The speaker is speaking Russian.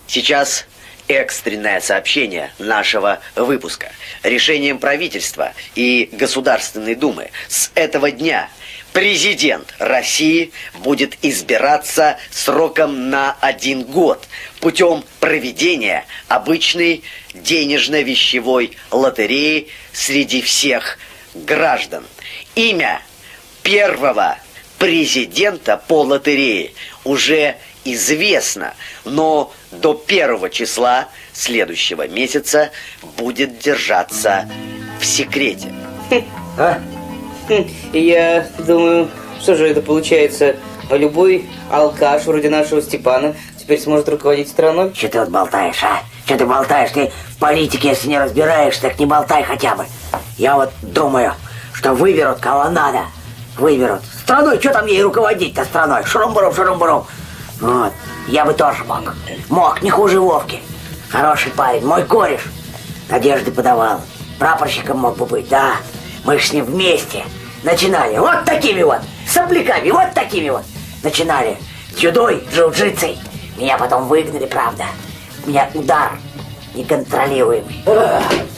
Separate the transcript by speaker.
Speaker 1: Сейчас экстренное сообщение нашего выпуска. Решением правительства и Государственной Думы с этого дня президент России будет избираться сроком на 1 год путем проведения обычной денежно-вещевой лотереи среди всех граждан. Имя первого президента по лотерее уже известно, но до 1 числа следующего месяца будет держаться в секрете.
Speaker 2: Я думаю, что же это получается? Любой алкаш вроде нашего Степана теперь сможет руководить страной?
Speaker 3: Что ты вот болтаешь, а? Что ты болтаешь? Ты в политике, если не разбираешься, так не болтай хотя бы. Я вот думаю, что выберут кого надо. Выберут. Страной, что там ей руководить-то страной? Шурум-бурум, шурум-бурум. Вот. Я бы тоже мог. Мог, не хуже Вовки. Хороший парень, мой кореш. Надежды подавал. Прапорщиком мог бы быть, да. Мы ж с ним вместе начинали. Вот такими вот. Сопляками, вот такими вот. Начинали. Дзюдой, джиу-джитсой. Меня потом выгнали, правда. У меня удар неконтролируемый.